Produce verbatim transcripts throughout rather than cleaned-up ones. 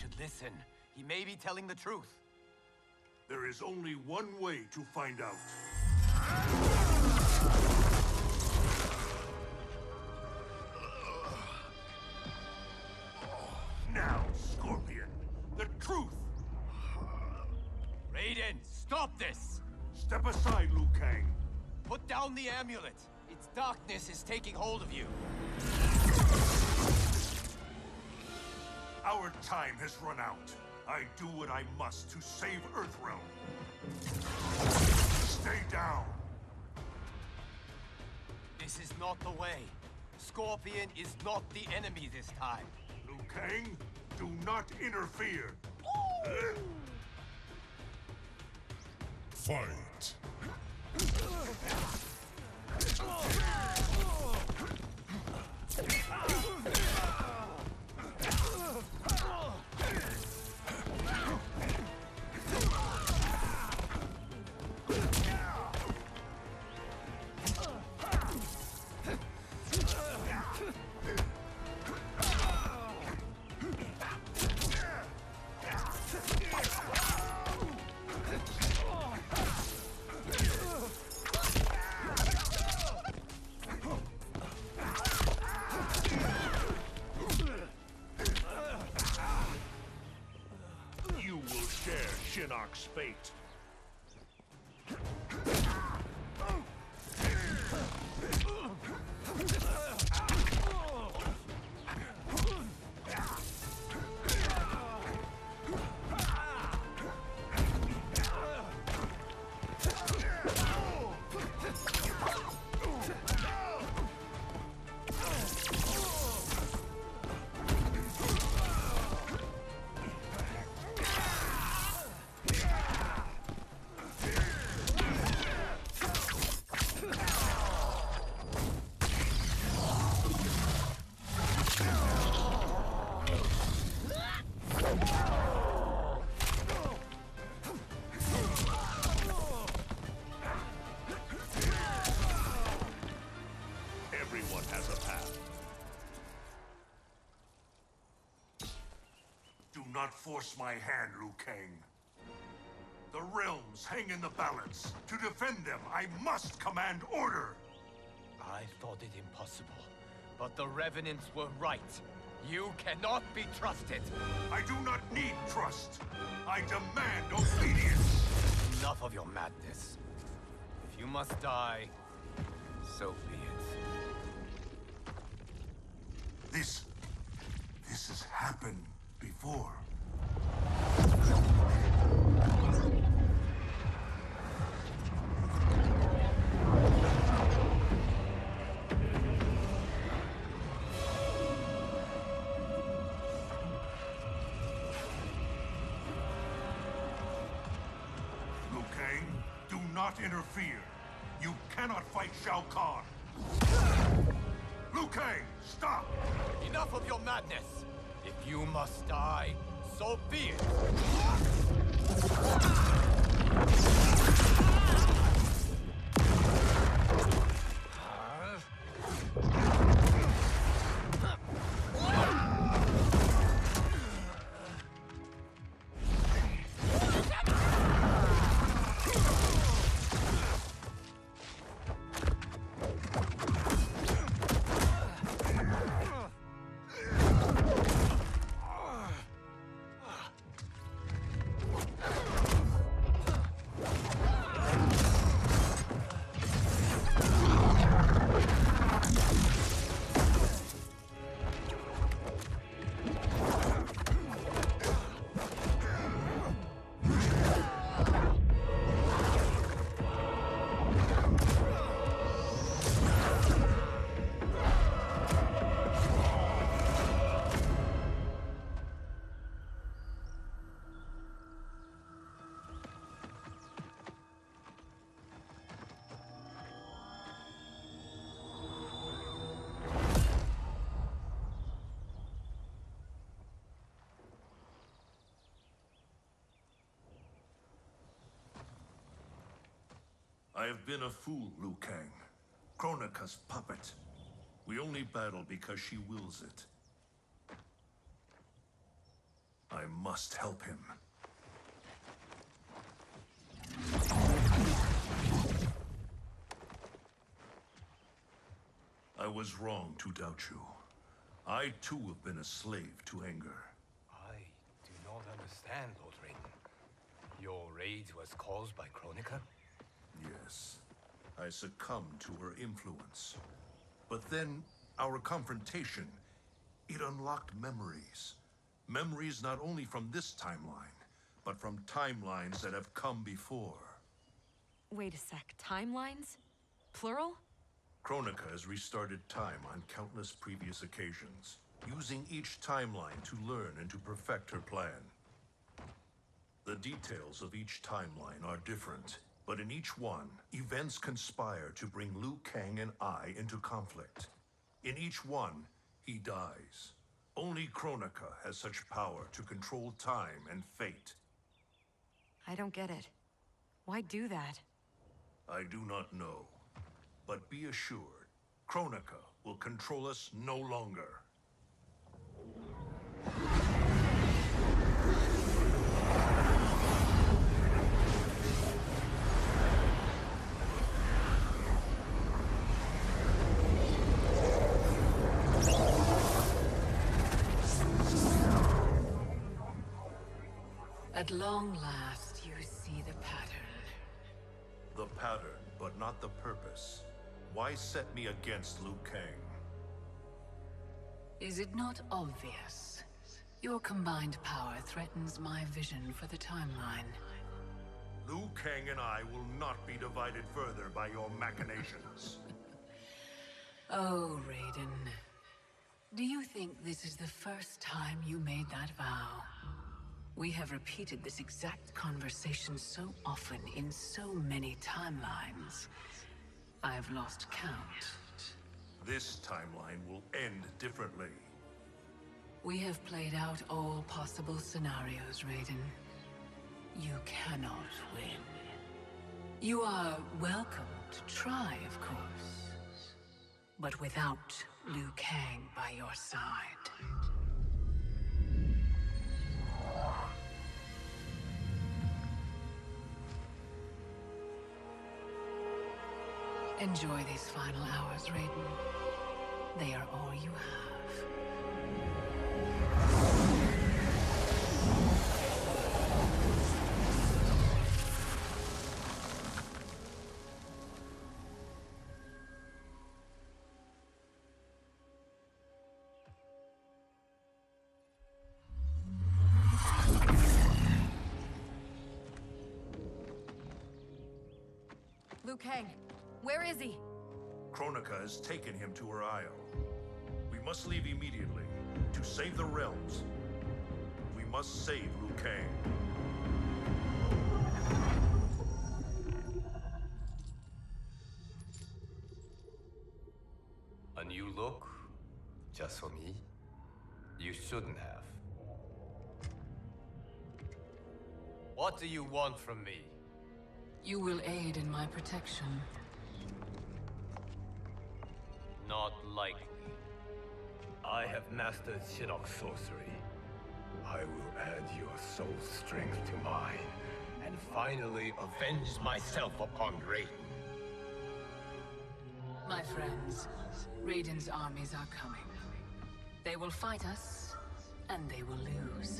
should listen. He may be telling the truth. There is only one way to find out. Now, Scorpion, the truth! Raiden, stop this! Step aside, Liu Kang. Put down the amulet. Its darkness is taking hold of you. Our time has run out. I do what I must to save Earthrealm. Stay down. This is not the way. Scorpion is not the enemy this time. Liu Kang, do not interfere. Fight! You will share Shinnok's fate. Everyone has a path. Do not force my hand, Liu Kang. The realms hang in the balance. To defend them, I must command order. I thought it impossible, but the Revenants were right. You cannot be trusted. I do not need trust. I demand obedience. Enough of your madness. If you must die, so be it. This... this has happened before. Liu Kang, do not interfere. You cannot fight Shao Kahn. Liu Kang, stop! Enough of your madness! If you must die, so be it! I have been a fool, Liu Kang. Kronika's puppet. We only battle because she wills it. I must help him. I was wrong to doubt you. I too have been a slave to anger. I do not understand, Lord Raiden. Your rage was caused by Kronika? Yes. I succumbed to her influence. But then, our confrontation, it unlocked memories. Memories not only from this timeline, but from timelines that have come before. Wait a sec, timelines? Plural? Kronika has restarted time on countless previous occasions, using each timeline to learn and to perfect her plan. The details of each timeline are different, but in each one, events conspire to bring Liu Kang and I into conflict. In each one, he dies. Only Kronika has such power to control time and fate. I don't get it. Why do that? I do not know. But be assured, Kronika will control us no longer. At long last, you see the pattern. The pattern, but not the purpose. Why set me against Liu Kang? Is it not obvious? Your combined power threatens my vision for the timeline. Liu Kang and I will not be divided further by your machinations. Oh, Raiden. Do you think this is the first time you made that vow? We have repeated this exact conversation so often in so many timelines. I've lost count. This timeline will end differently. We have played out all possible scenarios, Raiden. You cannot win. You are welcome to try, of course. But without Liu Kang by your side. Enjoy these final hours, Raiden. They are all you have. Liu Kang, where is he? Kronika has taken him to her isle. We must leave immediately to save the realms. We must save Liu Kang. A new look? Just for me? You shouldn't have. What do you want from me? You will aid in my protection. Not likely. I have mastered Shinnok sorcery. I will add your soul strength to mine, and finally avenge myself upon Raiden. My friends, Raiden's armies are coming. They will fight us, and they will lose.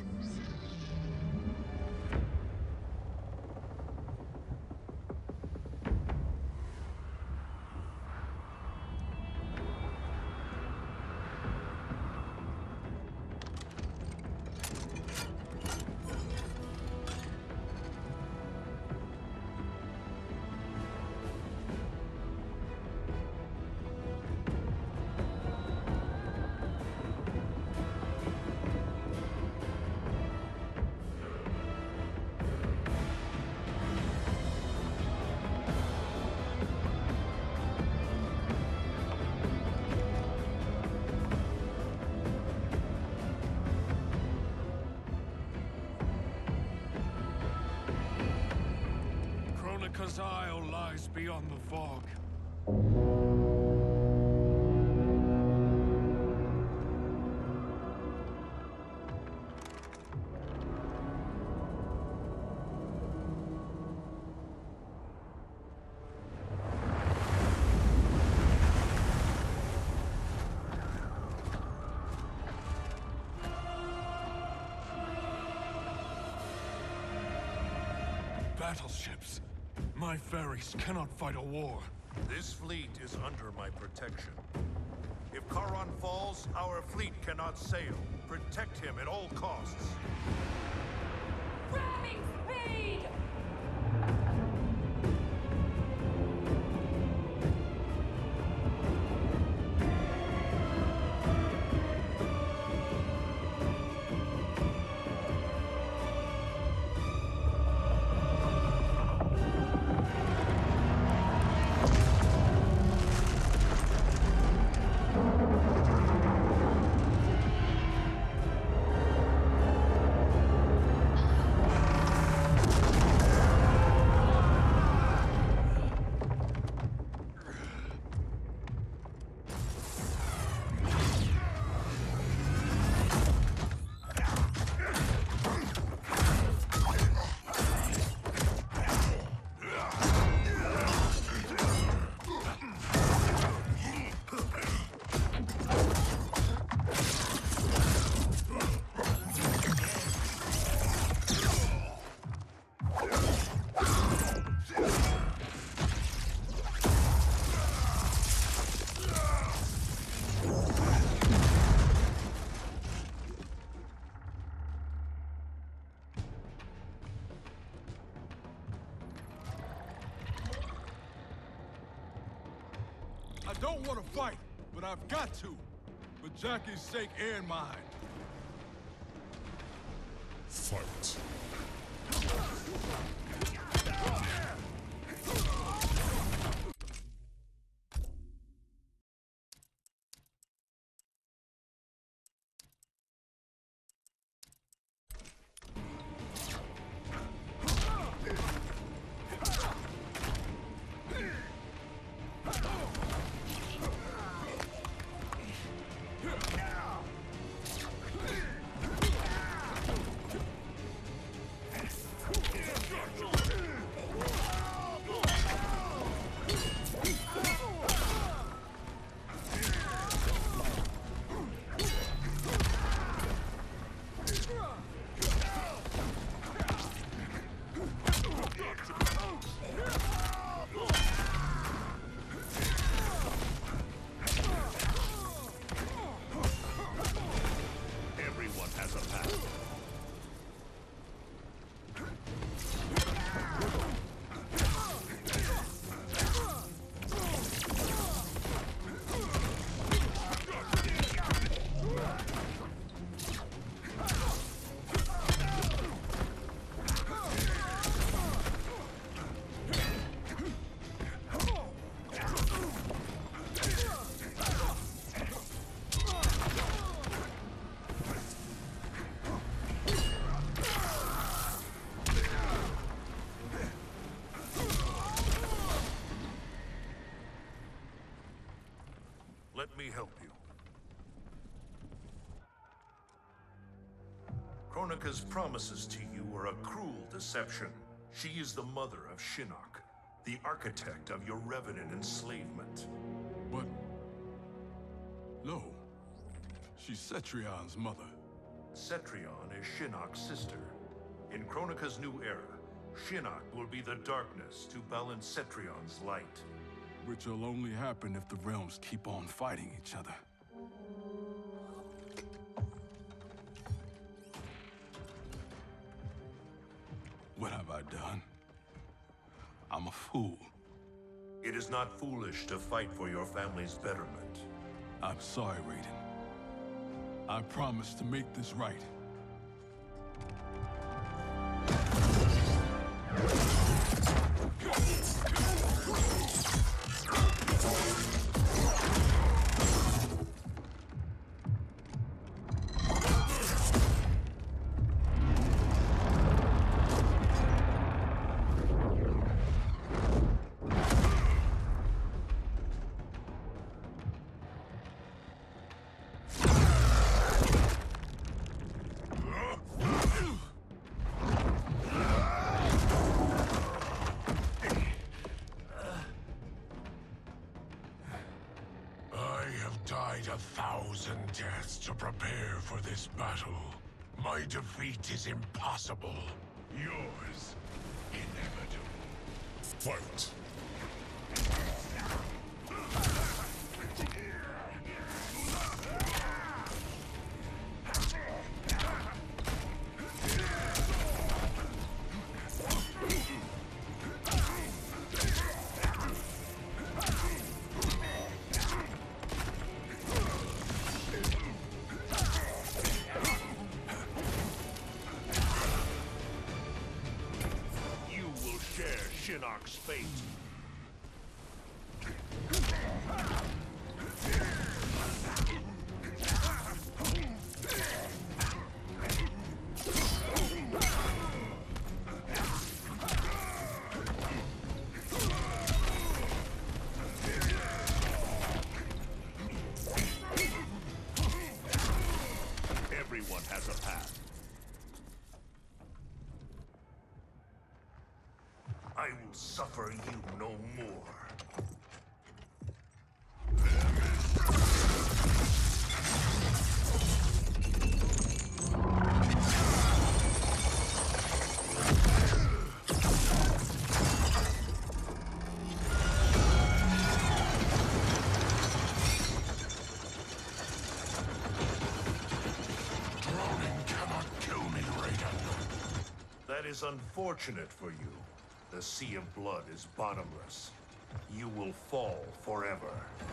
Kronika's Isle lies beyond the fog. battleships. My ferries cannot fight a war. This fleet is under my protection. If Charon falls, our fleet cannot sail. Protect him at all costs. Ramming speed! I don't want to fight, but I've got to. For Jackie's sake and mine. Fight. Let me help you. Kronika's promises to you are a cruel deception. She is the mother of Shinnok, the architect of your Revenant enslavement. But... no. She's Cetrion's mother. Cetrion is Shinnok's sister. In Kronika's new era, Shinnok will be the darkness to balance Cetrion's light. Which will only happen if the realms keep on fighting each other. What have I done? I'm a fool. It is not foolish to fight for your family's betterment. I'm sorry, Raiden. I promise to make this right. A thousand deaths to prepare for this battle. My defeat is impossible. Yours Inevitable. Fight. Shinnok's fate. Everyone has a path. I will suffer you no more. Drowning cannot kill me, Raiden. That is unfortunate for you. The sea of blood is bottomless. You will fall forever.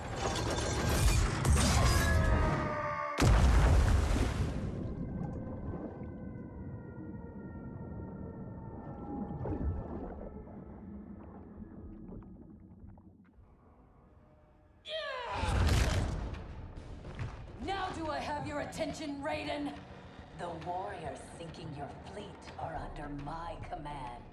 Now do I have your attention, Raiden? The warriors sinking your fleet are under my command.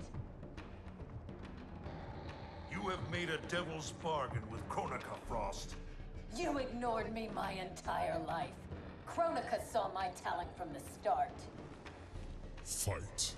You have made a devil's bargain with Kronika, Frost. You ignored me my entire life. Kronika saw my talent from the start. Fight.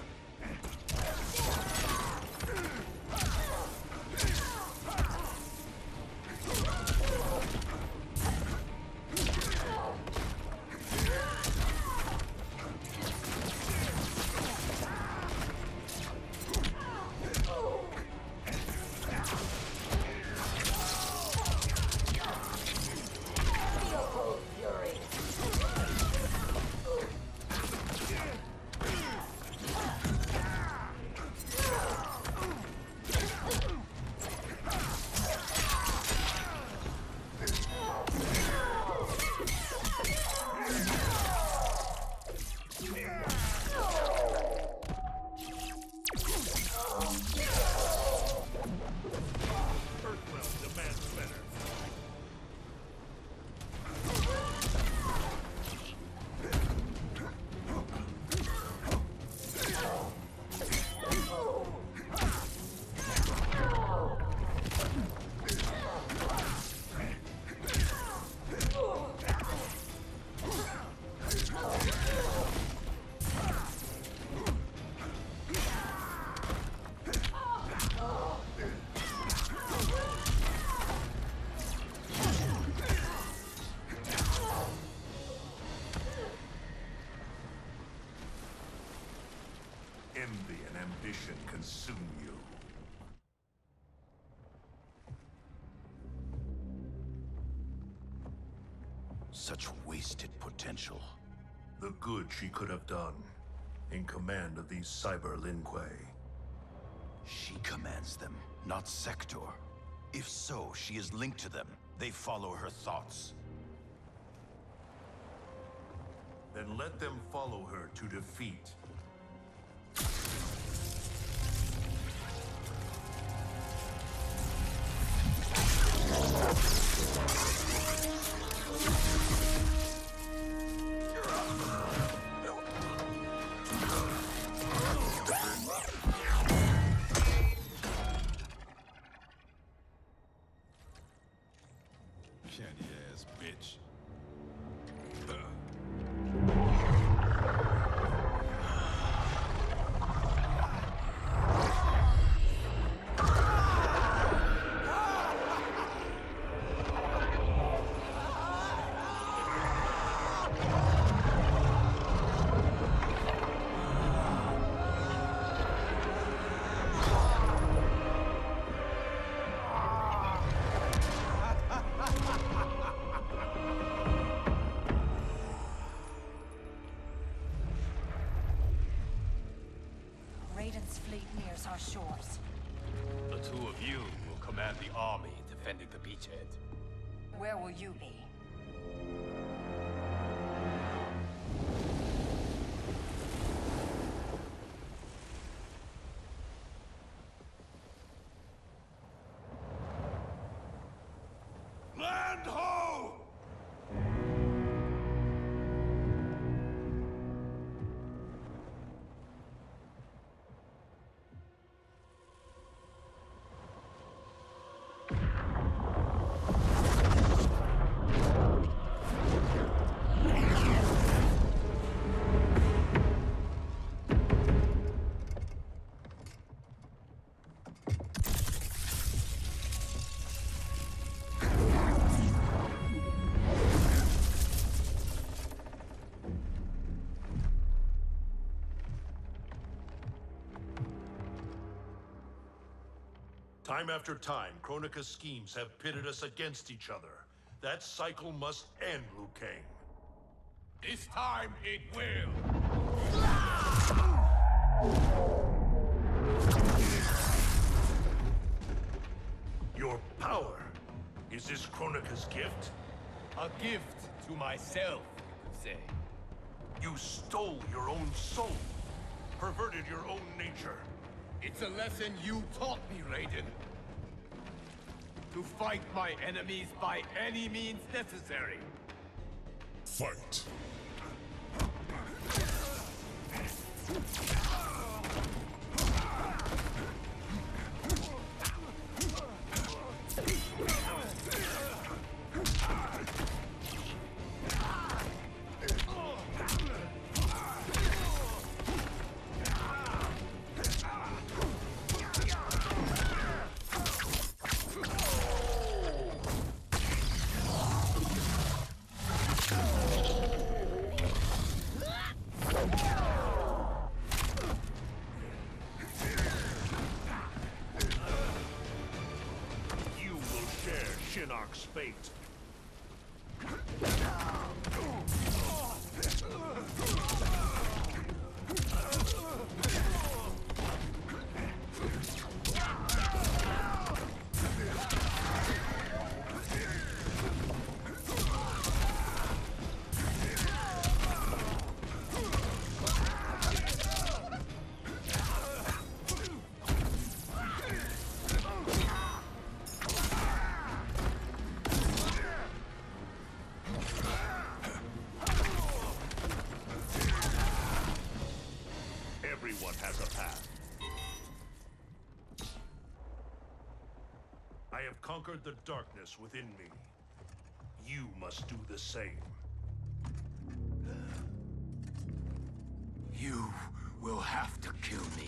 Envy and ambition consume you. Such wasted potential. The good she could have done in command of these Cyber Lin Kuei. She commands them, not Sector. If so, she is linked to them. They follow her thoughts. Then let them follow her to defeat. Candy ass bitch. Raven's fleet nears our shores. The two of you will command the army defending the beachhead. Where will you be? Land ho! Time after time, Kronika's schemes have pitted us against each other. That cycle must end, Liu Kang. This time it will! Your power. Is this Kronika's gift? A gift to myself, you could say. You stole your own soul. Perverted your own nature. It's a lesson you taught me, Raiden. To fight my enemies by any means necessary. Fight. Shinnok's fate. Everyone has a path. I have conquered the darkness within me. You must do the same. You will have to kill me.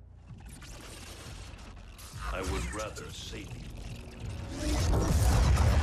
I would rather save you.